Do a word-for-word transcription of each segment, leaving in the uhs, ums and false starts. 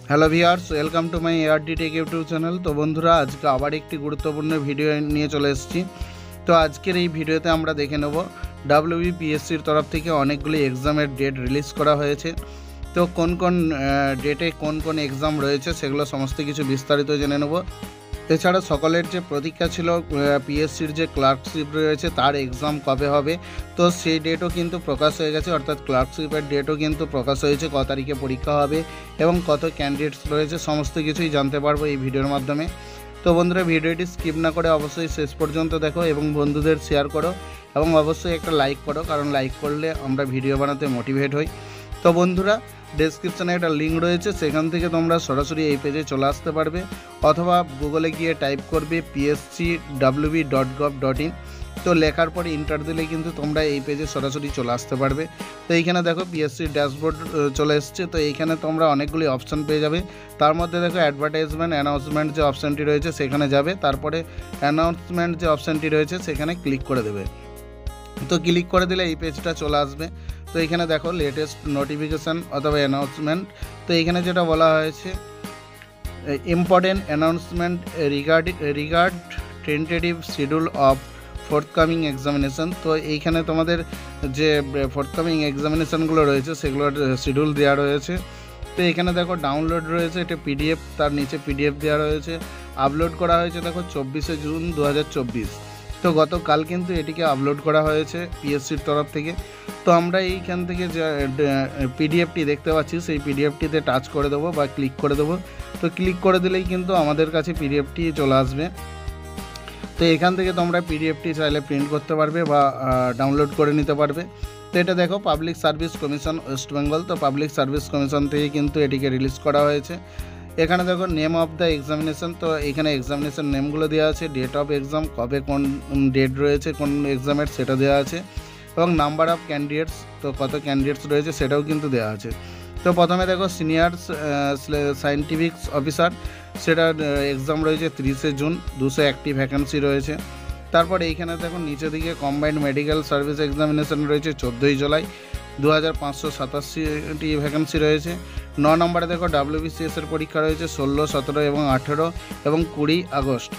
Hello viewers, welcome to my ARD tech YouTube channel. তো বন্ধুরা, আজকে আবার একটি গুরুত্বপূর্ণ ভিডিও নিয়ে চলে এসেছি। তো আজকের এই ভিডিওতে আমরা দেখে নেব ডাব্লিউবিপিএসসির তরফ থেকে অনেকগুলি এক্সামের ডেট রিলিজ করা হয়েছে। তো কোন কোন ডেটে কোন কোন এক্সাম রয়েছে সেগুলো সমস্ত কিছু বিস্তারিত জেনে নেব। এছাড়া সকলের যে প্রতীক্ষা ছিল পিএসসির যে ক্লার্কশিপ রয়েছে তার এক্সাম কবে হবে, তো সেই ডেটও কিন্তু প্রকাশ হয়ে গেছে। অর্থাৎ ক্লার্কশিপের ডেটও কিন্তু প্রকাশ হয়েছে, ক তারিখে পরীক্ষা হবে এবং কত ক্যান্ডিডেটস রয়েছে সমস্ত কিছুই জানতে পারবো এই ভিডিওর মাধ্যমে। তো বন্ধুরা, ভিডিওটি স্কিপ না করে অবশ্যই শেষ পর্যন্ত দেখো এবং বন্ধুদের শেয়ার করো এবং অবশ্যই একটা লাইক করো, কারণ লাইক করলে আমরা ভিডিও বানাতে মোটিভেট হই। তো বন্ধুরা, ডেসক্রিপশানে একটা লিঙ্ক রয়েছে, সেখান থেকে তোমরা সরাসরি এই পেজে চলে আসতে পারবে, অথবা গুগলে গিয়ে টাইপ করবে PSC WB dot gov dot in. তো লেখার পরে ইন্টার দিলে কিন্তু তোমরা এই পেজে সরাসরি চলে আসতে পারবে। তো এইখানে দেখো পিএসসি ড্যাশবোর্ড চলে এসছে। তো এইখানে তোমরা অনেকগুলি অপশান পেয়ে যাবে। তার মধ্যে দেখো অ্যাডভার্টাইজমেন্ট অ্যানাউন্সমেন্ট যে অপশানটি রয়েছে সেখানে যাবে, তারপরে অ্যানাউন্সমেন্ট যে অপশানটি রয়েছে সেখানে ক্লিক করে দেবে। তো ক্লিক করে দিলে এই পেজটা চলে আসবে। তো এখানে দেখো লেটেস্ট নোটিফিকেশান অথবা অ্যানাউন্সমেন্ট। তো এইখানে যেটা বলা হয়েছে important announcement regard regard tentative schedule of forthcoming examination. তো এইখানে তোমাদের যে ফোর্থকামিং এক্সামিনেশানগুলো রয়েছে সেগুলোর শিডিউল দেওয়া রয়েছে। তো এখানে দেখো ডাউনলোড রয়েছে, এটা পিডিএফ, তার নিচে পিডিএফ দেওয়া রয়েছে। আপলোড করা হয়েছে দেখো চব্বিশে জুন দু হাজার চব্বিশ। তো গতকাল কিন্তু এটিকে আপলোড করা হয়েছে পিএসসির তরফ থেকে। তো আমরা এইখান থেকে যে পিডিএফটি দেখতে পাচ্ছি সেই পিডিএফটিতে টাচ করে দেবো বা ক্লিক করে দেবো। তো ক্লিক করে দিলেই কিন্তু আমাদের কাছে পিডিএফটি চলে আসবে। তো এখান থেকে তোমরা পিডিএফটি চাইলে প্রিন্ট করতে পারবে বা ডাউনলোড করে নিতে পারবে। তো এটা দেখো public service commission West Bengal. তো পাবলিক সার্ভিস কমিশন থেকে কিন্তু এটিকে রিলিজ করা হয়েছে। এখানে দেখো নেম অফ দ্য এক্সামিনেশন। তো এখানে এক্সামিনেশন নেমগুলো দেওয়া আছে, ডেট অফ এক্সাম, কবে কোন ডেট রয়েছে কোন এক্সামের সেটা দেওয়া আছে, এবং নাম্বার অফ ক্যান্ডিডেটস, তো কত ক্যান্ডিডেটস রয়েছে সেটাও কিন্তু দেওয়া আছে। তো প্রথমে দেখো সিনিয়র সায়েন্টিফিক অফিসার, সেটার এক্সাম রয়েছে তিরিশে জুন, দুশো একটি ভ্যাকেন্সি রয়েছে। তারপর এইখানে দেখো নিচে দিকে কম্বাইন্ড মেডিকেল সার্ভিস এক্সামিনেশন রয়েছে চোদ্দোই জুলাই, দু হাজার পাঁচশো সাতাশিটি ভ্যাকেন্সি রয়েছে। ন নম্বরে দেখো ডাব্লিউবিসিএসের পরীক্ষা রয়েছে ষোলো, সতেরো এবং আঠেরো এবং কুড়ি আগস্ট।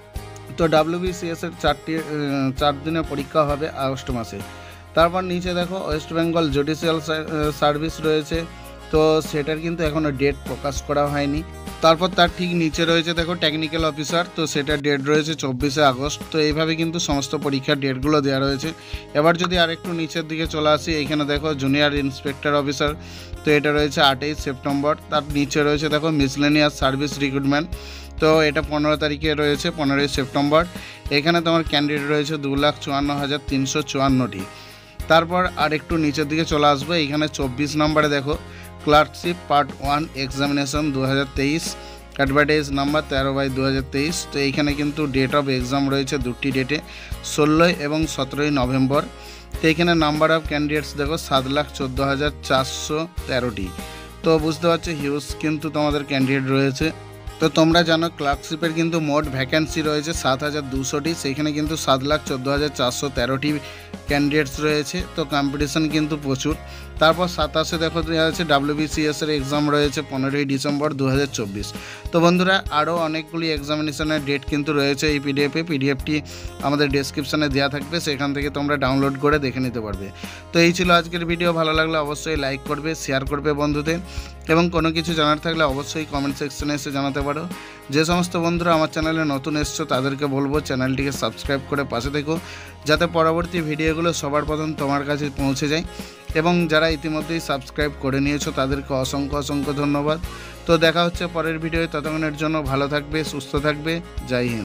তো ডাব্লিউবিসিএসের চারটি চার দিনের পরীক্ষা হবে আগস্ট মাসে। তারপর নিচে দেখো ওয়েস্ট বেঙ্গল জুডিশিয়াল সার্ভিস রয়েছে, তো সেটার কিন্তু এখনও ডেট প্রকাশ করা হয়নি। তারপর তার ঠিক নিচে রয়েছে দেখো টেকনিক্যাল অফিসার, তো সেটার ডেট রয়েছে চব্বিশে আগস্ট। তো এইভাবে কিন্তু সমস্ত পরীক্ষার ডেটগুলো দেওয়া রয়েছে। এবার যদি আরেকটু নিচের দিকে চলে আসি, এইখানে দেখো জুনিয়র ইন্সপেক্টর অফিসার, তো এটা রয়েছে আটই সেপ্টেম্বর। তার নিচে রয়েছে দেখো মিসলেনিয়াস সার্ভিস রিক্রুটমেন্ট, তো এটা পনেরো তারিখে রয়েছে, পনেরোই সেপ্টেম্বর। এখানে তোমার ক্যান্ডিডেট রয়েছে দু লাখ চুয়ান্ন হাজার তিনশো চুয়ান্নটি। তারপর আর একটু নিচের দিকে চলে আসবো, এইখানে চব্বিশ নম্বরে দেখো ক্লার্কশিপ পার্ট ওয়ান এক্সামিনেশন দু হাজার তেইশ, অ্যাডভার্টাইজ নাম্বার তেরো বাই দু হাজার তেইশ। তো এইখানে কিন্তু ডেট অফ এক্সাম রয়েছে দুটি ডেটে, ষোলোই এবং সতেরোই নভেম্বর। তো এইখানে নাম্বার অফ ক্যান্ডিডেটস দেখো সাত লাখ চোদ্দো হাজার চারশো তেরোটি। তো বুঝতে পারছো হিউজ কিন্তু তোমাদের ক্যান্ডিডেট রয়েছে। তো তোমরা জানো ক্লার্কশিপের কিন্তু মোট ভ্যাকেন্সি রয়েছে সাত হাজার দুশোটি, সেইখানে কিন্তু সাত লাখ চোদ্দো হাজার চারশো তেরোটি ক্যান্ডিডেটস রয়েছে। তো কম্পিটিশন কিন্তু প্রচুর। তারপর সাতাশে দেখো দেওয়া আছে ডাব্লিউবিসিএসের এক্সাম রয়েছে পনেরোই ডিসেম্বর দু হাজার চব্বিশ। তো বন্ধুরা, আরও অনেকগুলি এক্সামিনেশনের ডেট কিন্তু রয়েছে এই পিডিএফে। পিডিএফটি আমাদের ডেসক্রিপশানে দেওয়া থাকবে, সেখান থেকে তোমরা ডাউনলোড করে দেখে নিতে পারবে। তো এই ছিল আজকের ভিডিও। ভালো লাগলে অবশ্যই লাইক করবে, শেয়ার করবে বন্ধুদের, এবং কোনো কিছু জানার থাকলে অবশ্যই কমেন্ট সেকশনে এসে জানাতে পারো। যে সমস্ত বন্ধুরা আমার চ্যানেলে নতুন এসছো তাদেরকে বলবো চ্যানেলটিকে সাবস্ক্রাইব করে পাশে থেকো, যাতে পরবর্তী ভিডিওগুলো সবার প্রথম তোমার কাছে পৌঁছে যায়। এবং যারা ইতিমধ্যেই সাবস্ক্রাইব করে নিয়েছো তাদেরকে অসংখ্য অসংখ্য ধন্যবাদ। তো দেখা হচ্ছে পরের ভিডিওয়, ততক্ষণের জন্য ভালো থাকবে, সুস্থ থাকবে। জয় হিন্দ।